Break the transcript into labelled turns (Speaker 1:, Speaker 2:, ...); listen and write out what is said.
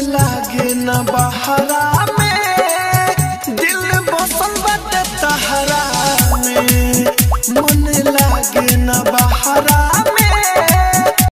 Speaker 1: लागे न बहरा में दिल बसल बटे तहरा में मन